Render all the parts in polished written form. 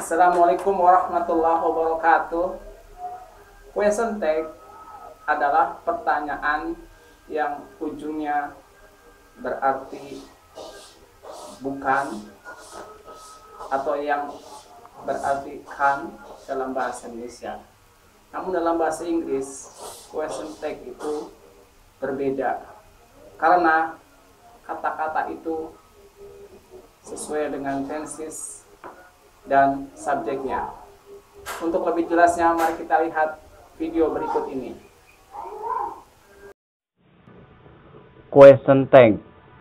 Assalamualaikum warahmatullahi wabarakatuh. Question tag adalah pertanyaan yang ujungnya berarti bukan atau yang berarti kan dalam bahasa Indonesia. Namun dalam bahasa Inggris, question tag itu berbeda karena kata-kata itu sesuai dengan tenses dan subjeknya. Untuk lebih jelasnya, mari kita lihat video berikut ini. Question tag.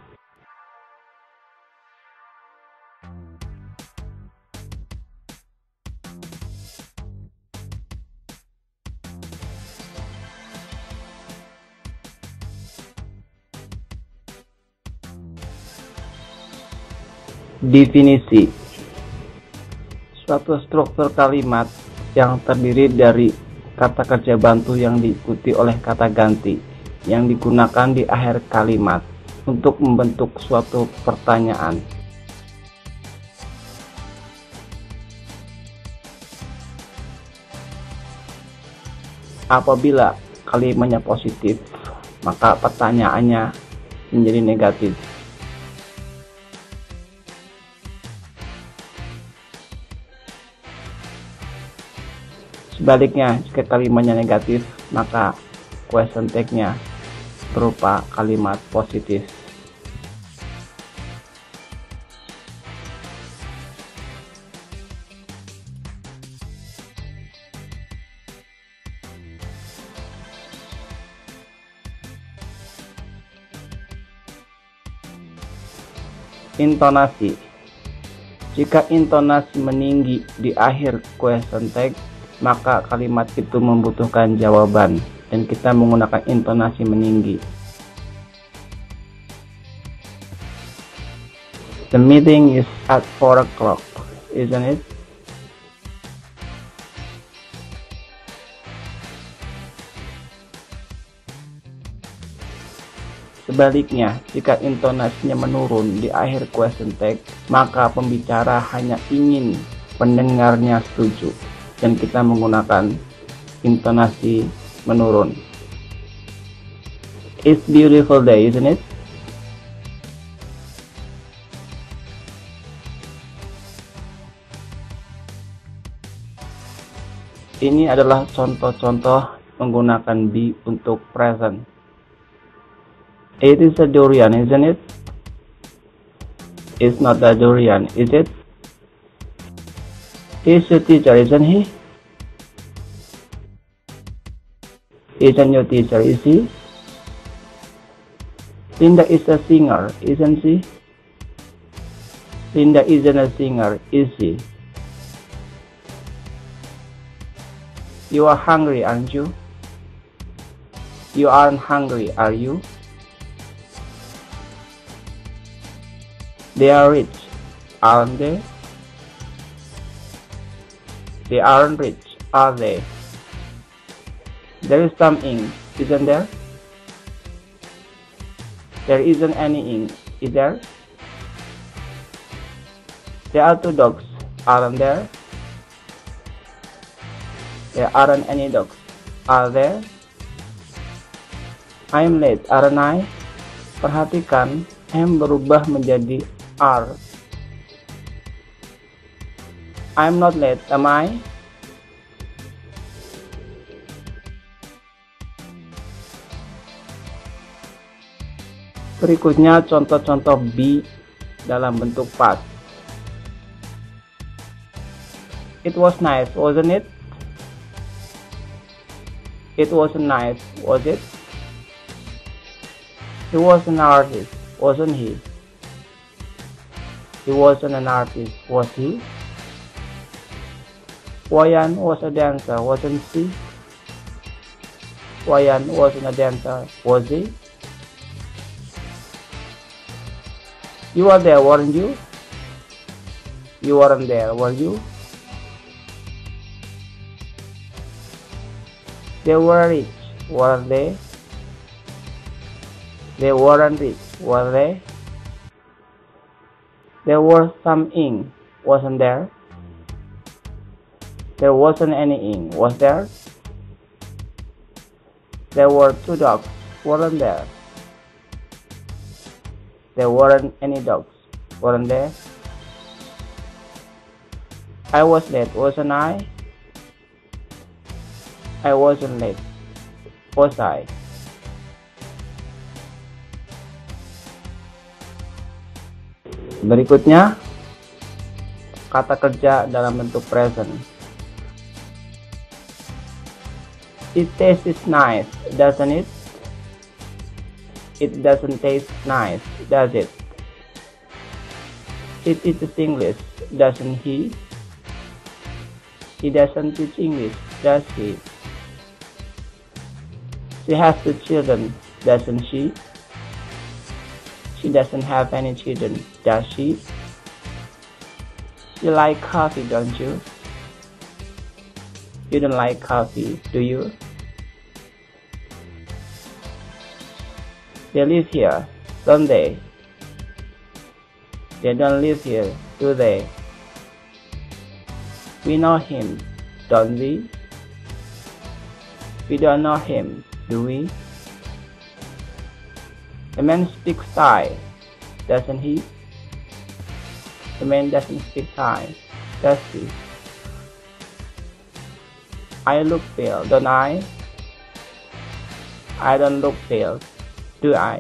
Definisi. Suatu struktur kalimat yang terdiri dari kata kerja bantu yang diikuti oleh kata ganti yang digunakan di akhir kalimat untuk membentuk suatu pertanyaan. Apabila kalimatnya positif, maka pertanyaannya menjadi negatif. Sebaliknya, jika kalimatnya negatif, maka question tag-nya berupa kalimat positif. Intonasi. Jika intonasi meninggi di akhir question tag, maka kalimat itu membutuhkan jawaban dan kita menggunakan intonasi meninggi. The meeting is at 4 o'clock, isn't it? Sebaliknya, jika intonasinya menurun di akhir question tag, maka pembicara hanya ingin pendengarnya setuju dan kita menggunakan intonasi menurun. It's beautiful day, isn't it? Ini adalah contoh-contoh menggunakan be untuk present. It is a durian, isn't it? It's not a durian, is it? He's your teacher, isn't he? Isn't your teacher, is he? Linda is a singer, isn't she? Linda isn't a singer, is she? You are hungry, aren't you? You aren't hungry, are you? They are rich, aren't they? They aren't rich, are they? There is some ink, isn't there? There isn't any ink, is there? There are 2 dogs, aren't there? There aren't any dogs, are there? I'm late, aren't I? Perhatikan, am berubah menjadi are. I'm not late, am I? Berikutnya contoh-contoh be dalam bentuk past. It was nice, wasn't it? It wasn't nice, was it? He was an artist, wasn't he? He wasn't an artist, was he? Wayan was a dancer, wasn't she? Wayan wasn't a dancer, was he? You were there, weren't you? You weren't there, were you? They were rich, weren't they? They weren't rich, were they? There was some ink, wasn't there? There wasn't any ink, was there? There were 2 dogs, weren't there? There weren't any dogs, weren't there? I was late, wasn't I? I wasn't late, was I? Berikutnya, kata kerja dalam bentuk present. It tastes nice, doesn't it? It doesn't taste nice, does it? He teaches English, doesn't he? He doesn't teach English, does he? She has 2 children, doesn't she? She doesn't have any children, does she? You like coffee, don't you? You don't like coffee, do you? They live here, don't they? They don't live here, do they? We know him, don't we? We don't know him, do we? The man speaks Thai, doesn't he? The man doesn't speak Thai, does he? I look pale, don't I? I don't look pale, do I?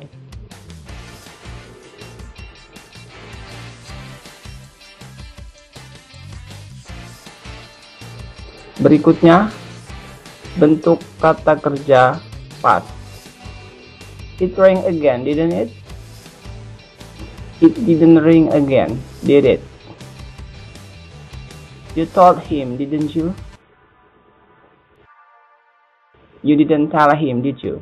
Berikutnya, bentuk kata kerja past. It rang again, didn't it? It didn't ring again, did it? You told him, didn't you? You didn't tell him, did you?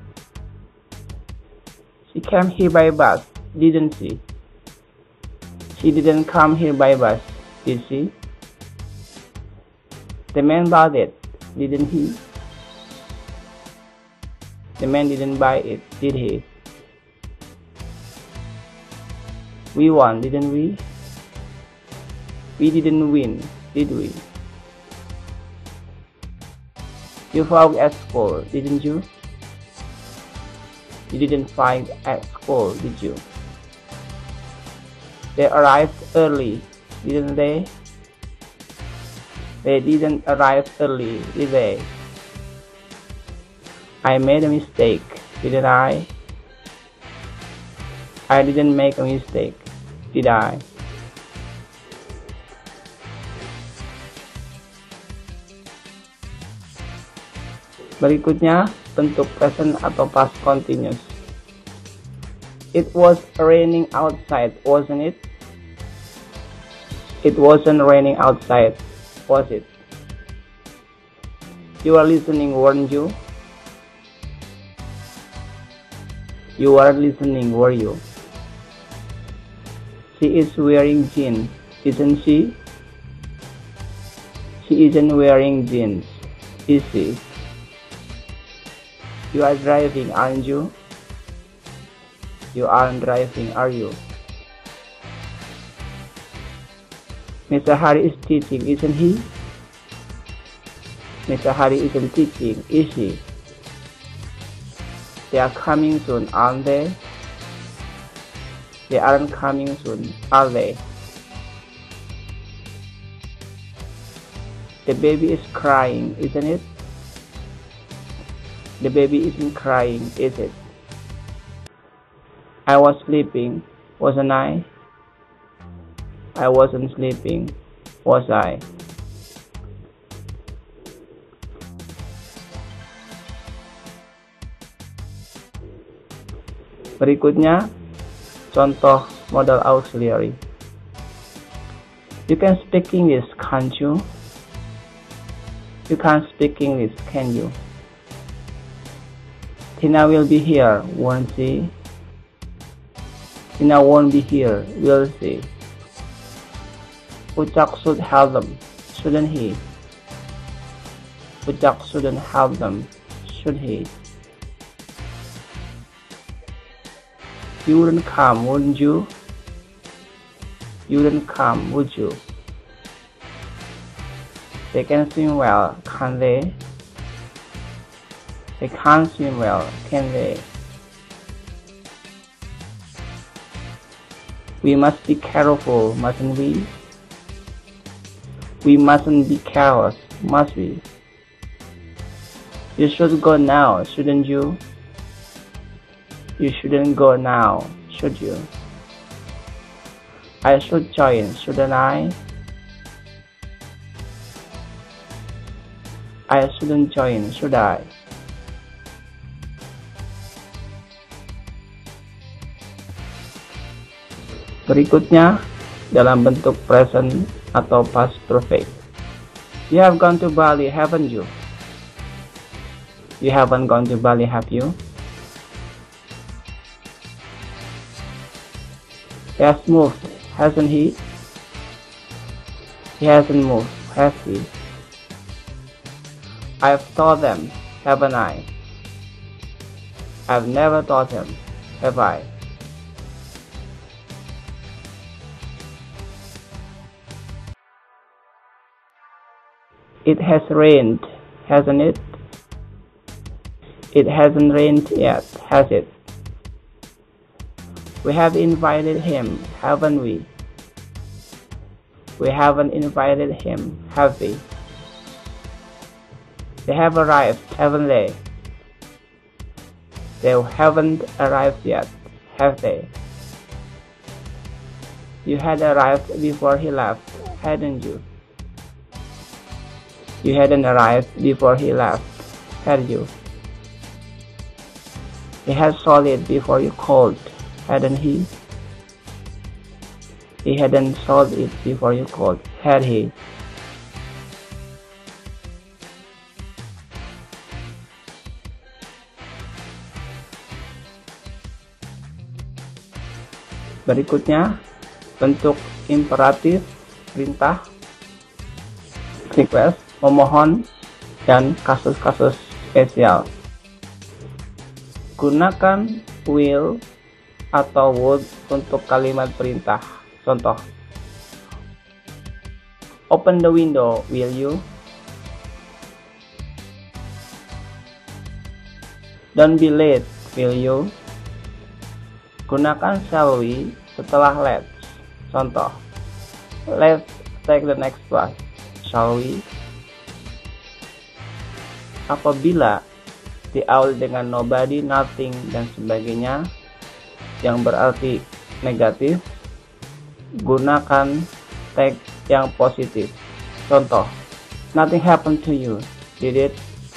She came here by bus, didn't she? She didn't come here by bus, did she? The man bought it, didn't he? The man didn't buy it, did he? We won, didn't we? We didn't win, did we? You fought at school, didn't you? You didn't fight at school, did you? They arrived early, didn't they? They didn't arrive early, did they? I made a mistake, didn't I? I didn't make a mistake, did I? Berikutnya, bentuk present atau past continuous. It was raining outside, wasn't it? It wasn't raining outside, was it? You were listening, weren't you? You weren't listening, were you? She is wearing jeans, isn't she? She isn't wearing jeans, is she? You are driving, aren't you? You aren't driving, are you? Mr. Hari is teaching, isn't he? Mr. Hari isn't teaching, is he? They are coming soon, aren't they? They aren't coming soon, are they? The baby is crying, isn't it? The baby isn't crying, is it? I was sleeping, wasn't I? I wasn't sleeping, was I? Berikutnya, contoh modal auxiliary. You can speak English, can't you? You can't speak English, can you? Tina will be here, won't she? Tina won't be here, will she? Ucak should help them, shouldn't he? Ucak shouldn't help them, should he? You wouldn't come, wouldn't you? You wouldn't come, would you? They can swim well, can't they? They can't swim well, can they? We must be careful, mustn't we? We mustn't be careless, must we? You should go now, shouldn't you? You shouldn't go now, should you? I should join, shouldn't I? I shouldn't join, should I? Berikutnya dalam bentuk present atau past perfect. You have gone to Bali, haven't you? You haven't gone to Bali, have you? He has moved, hasn't he? He hasn't moved, has he? I've told them, haven't I? I've never told him, have I? It has rained, hasn't it? It hasn't rained yet, has it? We have invited him, haven't we? We haven't invited him, have we? They have arrived, haven't they? They haven't arrived yet, have they? You had arrived before he left, hadn't you? You hadn't arrived before he left, had you? He had sold it before you called, hadn't he? He hadn't sold it before you called, had he? Berikutnya, bentuk imperatif, perintah, request, memohon, dan kasus-kasus spesial. Gunakan will atau would untuk kalimat perintah. Contoh, open the window, will you? Don't be late, will you? Gunakan shall we setelah let's. Contoh, let's take the next bus, shall we? Apabila diawali dengan nobody, nothing, dan sebagainya yang berarti negatif, gunakan tag yang positif. Contoh, nothing happened to you, did it?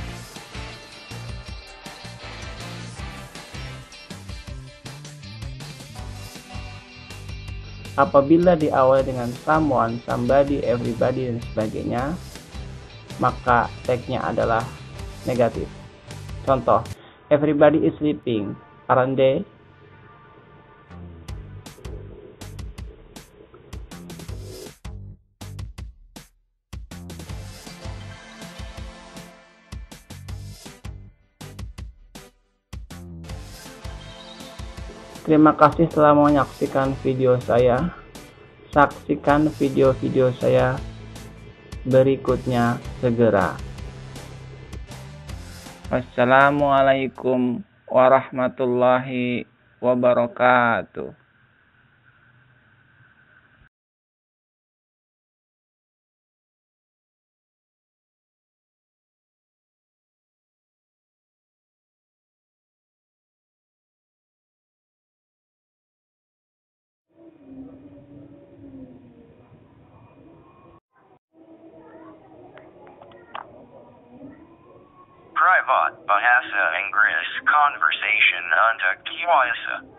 Apabila diawali dengan someone, somebody, everybody, dan sebagainya, maka tagnya adalah negatif. Contoh, everybody is sleeping, aren't they? Terima kasih telah menyaksikan video saya. Saksikan video-video saya berikutnya segera. Assalamualaikum warahmatullahi wabarakatuh. Private Bahasa Inggris Conversation untuk Dewasa.